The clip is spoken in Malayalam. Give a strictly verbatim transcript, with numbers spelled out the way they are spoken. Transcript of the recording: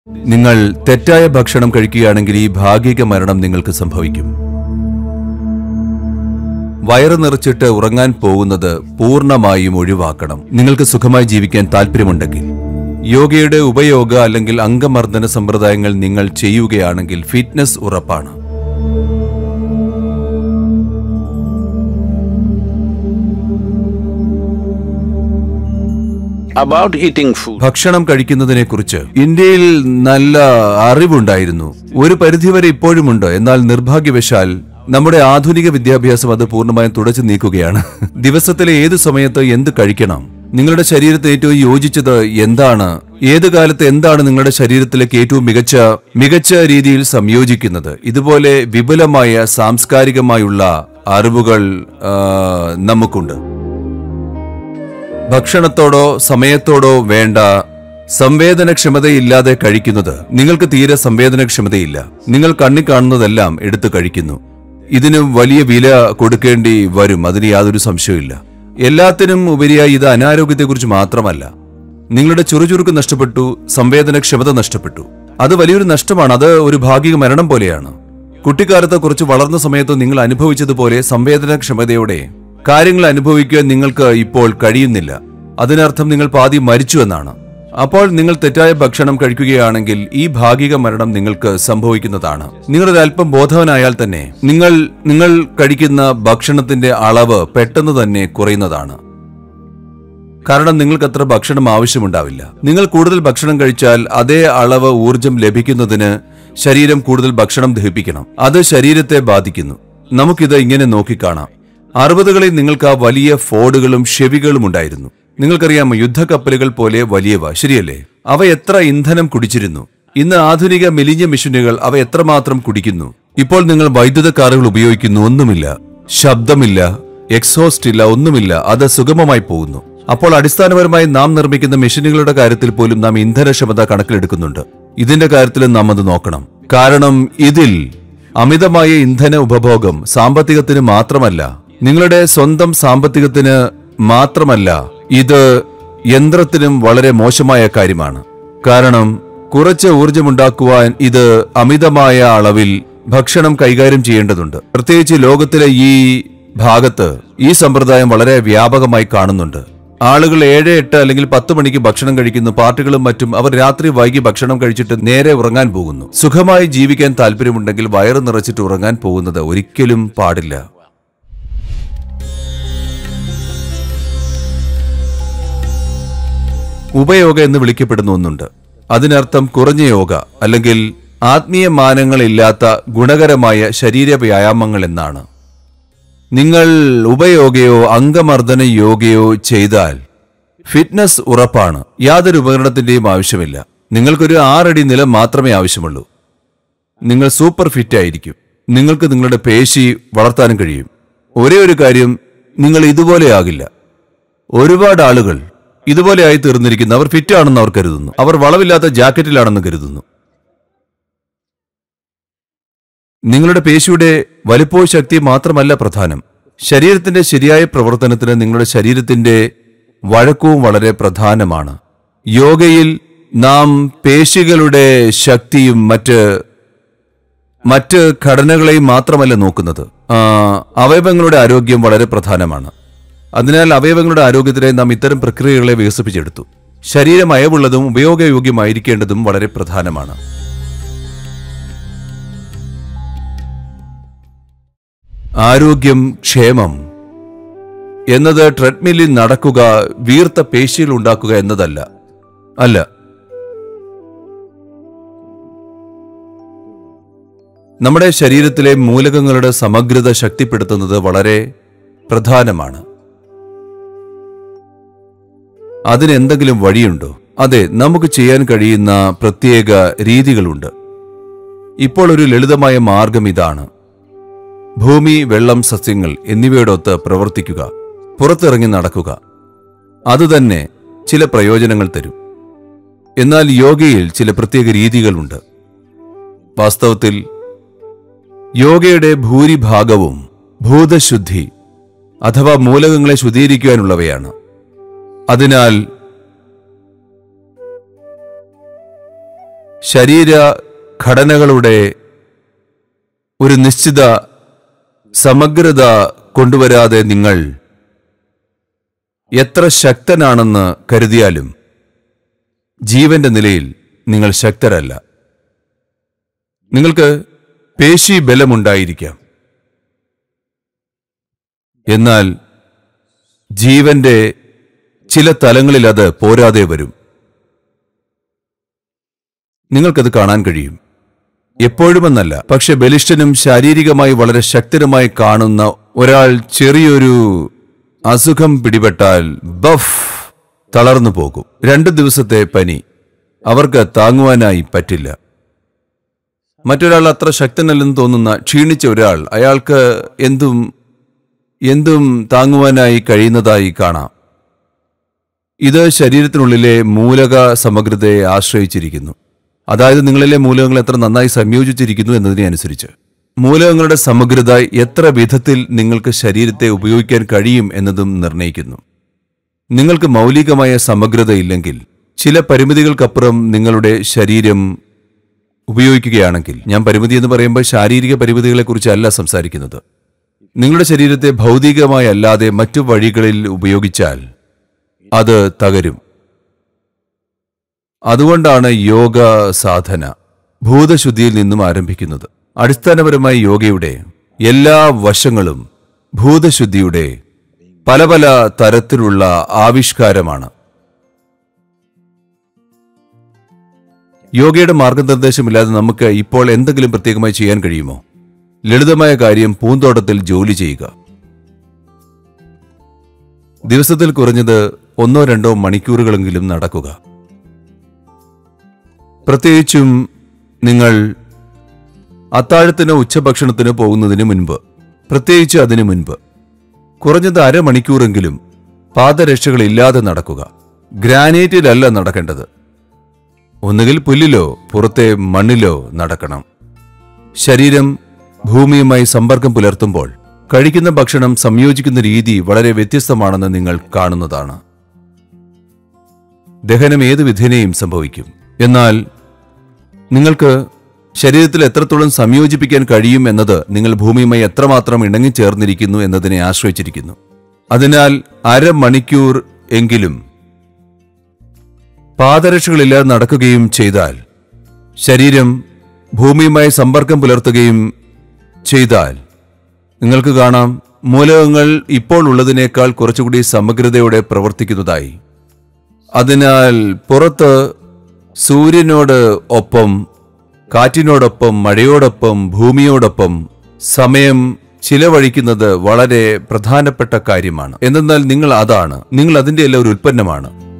നിങ്ങൾ തെറ്റായ ഭക്ഷണം കഴിക്കുകയാണെങ്കിൽ ഈ ഭാഗിക മരണം നിങ്ങൾക്ക് സംഭവിക്കും. വയറ് നിറച്ചിട്ട് ഉറങ്ങാൻ പോകുന്നത് പൂർണ്ണമായും ഒഴിവാക്കണം. നിങ്ങൾക്ക് സുഖമായി ജീവിക്കാൻ താല്പര്യമുണ്ടെങ്കിൽ. യോഗയുടെ ഉപയോഗ അല്ലെങ്കിൽ അംഗമർദ്ദന സമ്പ്രദായങ്ങൾ നിങ്ങൾ ചെയ്യുകയാണെങ്കിൽ ഫിറ്റ്നസ് ഉറപ്പാണ്. About eating food. ഭക്ഷണം കഴിക്കുന്നതിനെ കുറിച്ച് ഇന്ത്യയിൽ നല്ല അറിവുണ്ടായിരുന്നു. ഒരു പരിധിവരെ ഇപ്പോഴുമുണ്ട്. എന്നാൽ നിർഭാഗ്യവശാൽ നമ്മുടെ ആധുനിക വിദ്യാഭ്യാസം അത് പൂർണ്ണമായും തുടച്ചു നീക്കുകയാണ്. ദിവസത്തിലെ ഏത് സമയത്ത് എന്ത് കഴിക്കണം, നിങ്ങളുടെ ശരീരത്തെ ഏറ്റവും യോജിച്ചത് എന്താണ്, ഏത് കാലത്ത് എന്താണ് നിങ്ങളുടെ ശരീരത്തിലേക്ക് ഏറ്റവും മികച്ച മികച്ച രീതിയിൽ സംയോജിക്കുന്നത്, ഇതുപോലെ വിപുലമായ സാംസ്കാരികമായുള്ള അറിവുകൾ നമുക്കുണ്ട്. ഭക്ഷണത്തോടോ സമയത്തോടോ വേണ്ട സംവേദനക്ഷമതയില്ലാതെ കഴിക്കുന്നത് നിങ്ങൾക്ക് തീരെ സംവേദനക്ഷമതയില്ല. നിങ്ങൾ കണ്ണി കാണുന്നതെല്ലാം എടുത്തു കഴിക്കുന്നു. ഇതിന് വലിയ വില കൊടുക്കേണ്ടി വരും, അതിന് യാതൊരു സംശയമില്ല. എല്ലാത്തിനും ഉപരിയായി ഇത് അനാരോഗ്യത്തെക്കുറിച്ച് മാത്രമല്ല. നിങ്ങളുടെ ചുറുചുറുക്ക് നഷ്ടപ്പെട്ടു, സംവേദനക്ഷമത നഷ്ടപ്പെട്ടു. അത് വലിയൊരു നഷ്ടമാണ്. അത് ഒരു ഭാഗിക മരണം പോലെയാണ്. കുട്ടിക്കാലത്ത് കുറച്ച് വളർന്ന സമയത്ത് നിങ്ങൾ അനുഭവിച്ചതുപോലെ സംവേദനക്ഷമതയോടെ കാര്യങ്ങൾ അനുഭവിക്കാൻ നിങ്ങൾക്ക് ഇപ്പോൾ കഴിയുന്നില്ല. അതിനർത്ഥം നിങ്ങൾ പാതി മരിച്ചു എന്നാണ്. അപ്പോൾ നിങ്ങൾ തെറ്റായ ഭക്ഷണം കഴിക്കുകയാണെങ്കിൽ ഈ ഭാഗിക മരണം നിങ്ങൾക്ക് സംഭവിക്കുന്നതാണ്. നിങ്ങളൊരു അല്പം ബോധവാനായാൽ തന്നെ നിങ്ങൾ നിങ്ങൾ കഴിക്കുന്ന ഭക്ഷണത്തിന്റെ അളവ് പെട്ടെന്ന് തന്നെ കുറയുന്നതാണ്. കാരണം നിങ്ങൾക്ക് അത്ര ഭക്ഷണം ആവശ്യമുണ്ടാവില്ല. നിങ്ങൾ കൂടുതൽ ഭക്ഷണം കഴിച്ചാൽ അതേ അളവ് ഊർജം ലഭിക്കുന്നതിന് ശരീരം കൂടുതൽ ഭക്ഷണം ദഹിപ്പിക്കണം. അത് ശരീരത്തെ ബാധിക്കുന്നു. നമുക്കിത് ഇങ്ങനെ നോക്കിക്കാണാം. അറുപതുകളിൽ നിങ്ങൾക്ക് ആ വലിയ ഫോർഡുകളും ഷെവികളും ഉണ്ടായിരുന്നു. നിങ്ങൾക്കറിയാമോ, യുദ്ധക്കപ്പലുകൾ പോലെ വലിയവ, ശരിയല്ലേ? അവ എത്ര ഇന്ധനം കുടിച്ചിരുന്നു. ഇന്ന് ആധുനിക മെലിഞ്ഞ മെഷീനുകൾ അവ എത്രമാത്രം കുടിക്കുന്നു. ഇപ്പോൾ നിങ്ങൾ വൈദ്യുത കാറുകൾ ഉപയോഗിക്കുന്നു. ഒന്നുമില്ല, ശബ്ദമില്ല, എക്സോസ്റ്റ് ഇല്ല, ഒന്നുമില്ല. അത് സുഗമമായി പോകുന്നു. അപ്പോൾ അടിസ്ഥാനപരമായി നാം നിർമ്മിക്കുന്ന മെഷീനുകളുടെ കാര്യത്തിൽ പോലും നാം ഇന്ധനക്ഷമത കണക്കിലെടുക്കുന്നുണ്ട്. ഇതിന്റെ കാര്യത്തിലും നാം അത് നോക്കണം. കാരണം ഇതിൽ അമിതമായ ഇന്ധന ഉപഭോഗം സാമ്പത്തികത്തിന് മാത്രമല്ല, നിങ്ങളുടെ സ്വന്തം സാമ്പത്തികത്തിന് മാത്രമല്ല, ഇത് യന്ത്രത്തിനും വളരെ മോശമായ കാര്യമാണ്. കാരണം കുറച്ച് ഊർജമുണ്ടാക്കുവാൻ ഇത് അമിതമായ അളവിൽ ഭക്ഷണം കൈകാര്യം ചെയ്യേണ്ടതുണ്ട്. പ്രത്യേകിച്ച് ലോകത്തിലെ ഈ ഭാഗത്ത് ഈ സമ്പ്രദായം വളരെ വ്യാപകമായി കാണുന്നുണ്ട്. ആളുകൾ ഏഴ് എട്ട് അല്ലെങ്കിൽ പത്ത് മണിക്ക് ഭക്ഷണം കഴിക്കുന്നു. പാർട്ടികളും മറ്റും അവർ രാത്രി വൈകി ഭക്ഷണം കഴിച്ചിട്ട് നേരെ ഉറങ്ങാൻ പോകുന്നു. സുഖമായി ജീവിക്കാൻ താല്പര്യമുണ്ടെങ്കിൽ വയറ് നിറച്ചിട്ട് ഉറങ്ങാൻ പോകുന്നത് ഒരിക്കലും പാടില്ല. ഉപയോഗ എന്ന് വിളിക്കപ്പെടുന്ന ഒന്നുണ്ട്. അതിനർത്ഥം കുറഞ്ഞ യോഗ അല്ലെങ്കിൽ ആത്മീയ മാനങ്ങളില്ലാത്ത ഗുണകരമായ ശരീര വ്യായാമങ്ങൾ എന്നാണ്. നിങ്ങൾ ഉപയോഗയോ അംഗമർദ്ദന യോഗയോ ചെയ്താൽ ഫിറ്റ്നസ് ഉറപ്പാണ്. യാതൊരു ഉപകരണത്തിന്റെയും ആവശ്യമില്ല. നിങ്ങൾക്കൊരു ആറടി നിലം മാത്രമേ ആവശ്യമുള്ളൂ. നിങ്ങൾ സൂപ്പർ ഫിറ്റ് ആയിരിക്കും. നിങ്ങൾക്ക് നിങ്ങളുടെ പേശി വളർത്താനും കഴിയും. ഒരേ ഒരു കാര്യം, നിങ്ങൾ ഇതുപോലെയാകില്ല. ഒരുപാട് ആളുകൾ ഇതുപോലെ ആയി തീർന്നിരിക്കുന്നു. അവർ ഫിറ്റ് ആണെന്ന് അവർ കരുതുന്നു. അവർ വളവില്ലാത്ത ജാക്കറ്റിലാണെന്ന് കരുതുന്നു. നിങ്ങളുടെ പേശിയുടെ വലിപ്പവും ശക്തി മാത്രമല്ല പ്രധാനം. ശരീരത്തിന്റെ ശരിയായ പ്രവർത്തനത്തിന് നിങ്ങളുടെ ശരീരത്തിന്റെ വഴക്കവും വളരെ പ്രധാനമാണ്. യോഗയിൽ നാം പേശികളുടെ ശക്തിയും മറ്റ് മറ്റ് ഘടനകളെയും മാത്രമല്ല നോക്കുന്നത്. അവയവങ്ങളുടെ ആരോഗ്യം വളരെ പ്രധാനമാണ്. അതിനാൽ അവയവങ്ങളുടെ ആരോഗ്യത്തിനായി നാം ഇത്തരം പ്രക്രിയകളെ വികസിപ്പിച്ചെടുത്തു. ശരീരം അയവുള്ളതും ഉപയോഗയോഗ്യമായിരിക്കേണ്ടതും വളരെ പ്രധാനമാണ്. ആരോഗ്യം, ക്ഷേമം എന്നത് ട്രെഡ്മില്ലിൽ നടക്കുക, വീർത്ത പേശികൾ ഉണ്ടാക്കുക എന്നതല്ല. അല്ല, നമ്മുടെ ശരീരത്തിലെ മൂലകങ്ങളുടെ സമഗ്രത ശക്തിപ്പെടുത്തുന്നത് വളരെ പ്രധാനമാണ്. അതിനെന്തെങ്കിലും വഴിയുണ്ടോ? അതെ, നമുക്ക് ചെയ്യാൻ കഴിയുന്ന പ്രത്യേക രീതികളുണ്ട്. ഇപ്പോൾ ഒരു ലളിതമായ മാർഗം ഇതാണ്. ഭൂമി, വെള്ളം, സസ്യങ്ങൾ എന്നിവയോടൊത്ത് പ്രവർത്തിക്കുക, പുറത്തിറങ്ങി നടക്കുക. അതുതന്നെ ചില പ്രയോജനങ്ങൾ തരും. എന്നാൽ യോഗയിൽ ചില പ്രത്യേക രീതികളുണ്ട്. വാസ്തവത്തിൽ യോഗയുടെ ഭൂരിഭാഗവും ഭൂതശുദ്ധി അഥവാ മൂലകങ്ങളെ ശുദ്ധീകരിക്കുവാനുള്ളവയാണ്. അതിനാൽ ശരീര ഘടനകളുടെ ഒരു നിശ്ചിത സമഗ്രത കൊണ്ടുവരാതെ നിങ്ങൾ എത്ര ശക്തനാണെന്ന് കരുതിയാലും ജീവന്റെ നിലയിൽ നിങ്ങൾ ശക്തരല്ല. നിങ്ങൾക്ക് പേശി ബലമുണ്ടായിരിക്കാം, എന്നാൽ ജീവന്റെ ചില തലങ്ങളിൽ അത് പോരാതെ വരും. നിങ്ങൾക്കത് കാണാൻ കഴിയും. എപ്പോഴുമെന്നല്ല, പക്ഷെ ബലിഷ്ഠനും ശാരീരികമായി വളരെ ശക്തനുമായി കാണുന്ന ഒരാൾ ചെറിയൊരു അസുഖം പിടിപെട്ടാൽ ബഫ് തളർന്നു പോകും. രണ്ടു ദിവസത്തെ പനി അവർക്ക് താങ്ങുവാനായി പറ്റില്ല. മറ്റൊരാൾ അത്ര ശക്തനല്ലെന്ന് തോന്നുന്ന ക്ഷീണിച്ച ഒരാൾ, അയാൾക്ക് എന്തും എന്തും താങ്ങുവാനായി കഴിയുന്നതായി കാണാം. ഇത് ശരീരത്തിനുള്ളിലെ മൂലക സമഗ്രതയെ ആശ്രയിച്ചിരിക്കുന്നു. അതായത് നിങ്ങളിലെ മൂലകങ്ങൾ എത്ര നന്നായി സംയോജിച്ചിരിക്കുന്നു എന്നതിനെ അനുസരിച്ച്. മൂലകങ്ങളുടെ സമഗ്രത എത്ര വിധത്തിൽ നിങ്ങൾക്ക് ശരീരത്തെ ഉപയോഗിക്കാൻ കഴിയും എന്നതും നിർണ്ണയിക്കുന്നു. നിങ്ങൾക്ക് മൗലികമായ സമഗ്രത ഇല്ലെങ്കിൽ, ചില പരിമിതികൾക്കപ്പുറം നിങ്ങളുടെ ശരീരം ഉപയോഗിക്കുകയാണെങ്കിൽ, ഞാൻ പരിമിതി എന്ന് പറയുമ്പോൾ ശാരീരിക പരിമിതികളെക്കുറിച്ചല്ല സംസാരിക്കുന്നത്, നിങ്ങളുടെ ശരീരത്തെ ഭൗതികമായി അല്ലാതെ മറ്റു വഴികളിൽ ഉപയോഗിച്ചാൽ അത് തകരും. അതുകൊണ്ടാണ് യോഗ സാധന ഭൂതശുദ്ധിയിൽ നിന്നും ആരംഭിക്കുന്നത്. അടിസ്ഥാനപരമായി യോഗയുടെ എല്ലാ വശങ്ങളും ഭൂതശുദ്ധിയുടെ പല പല തരത്തിലുള്ള ആവിഷ്കാരമാണ്. യോഗയുടെ മാർഗനിർദ്ദേശമില്ലാതെ നമുക്ക് ഇപ്പോൾ എന്തെങ്കിലും പ്രത്യേകമായി ചെയ്യാൻ കഴിയുമോ? ലളിതമായ കാര്യം, പൂന്തോട്ടത്തിൽ ജോലി ചെയ്യുക. ദിവസത്തിൽ കുറഞ്ഞത് ഒന്നോ രണ്ടോ മണിക്കൂറുകളെങ്കിലും നടക്കുക. പ്രത്യേകിച്ചും നിങ്ങൾ അത്താഴത്തിനോ ഉച്ചഭക്ഷണത്തിനോ പോകുന്നതിന് മുൻപ്, പ്രത്യേകിച്ച് അതിനു മുൻപ് കുറഞ്ഞത് അരമണിക്കൂറെങ്കിലും പാദരക്ഷകളില്ലാതെ നടക്കുക. ഗ്രാനൈറ്റിലല്ല നടക്കേണ്ടത്, ഒന്നുകിൽ പുല്ലിലോ പുറത്തെ മണ്ണിലോ നടക്കണം. ശരീരം ഭൂമിയുമായി സമ്പർക്കം പുലർത്തുമ്പോൾ കഴിക്കുന്ന ഭക്ഷണം സംയോജിക്കുന്ന രീതി വളരെ വ്യത്യസ്തമാണെന്ന് നിങ്ങൾ കാണുന്നതാണ്. ദഹനം ഏതു വിധേനയും സംഭവിക്കും. എന്നാൽ നിങ്ങൾക്ക് ശരീരത്തിൽ എത്രത്തോളം സംയോജിപ്പിക്കാൻ കഴിയും എന്നത് നിങ്ങൾ ഭൂമിയുമായി എത്രമാത്രം ഇണങ്ങിച്ചേർന്നിരിക്കുന്നു എന്നതിനെ ആശ്രയിച്ചിരിക്കുന്നു. അതിനാൽ അരമണിക്കൂർ എങ്കിലും പാദരക്ഷകളില്ലാതെ നടക്കുകയും ചെയ്താൽ, ശരീരം ഭൂമിയുമായി സമ്പർക്കം പുലർത്തുകയും ചെയ്താൽ, നിങ്ങൾക്ക് കാണാം മൂലകങ്ങൾ ഇപ്പോൾ ഉള്ളതിനേക്കാൾ കുറച്ചുകൂടി സമഗ്രതയോടെ പ്രവർത്തിക്കുന്നതായി. അതിനാൽ പുറത്ത് സൂര്യനോട് ഒപ്പം, കാറ്റിനോടൊപ്പം, മഴയോടൊപ്പം, ഭൂമിയോടൊപ്പം സമയം ചിലവഴിക്കുന്നത് വളരെ പ്രധാനപ്പെട്ട കാര്യമാണ്. എന്തെന്നാൽ നിങ്ങൾ അതാണ്, നിങ്ങൾ അതിൻ്റെ എല്ലാം ഒരു ഉൽപ്പന്നമാണ്.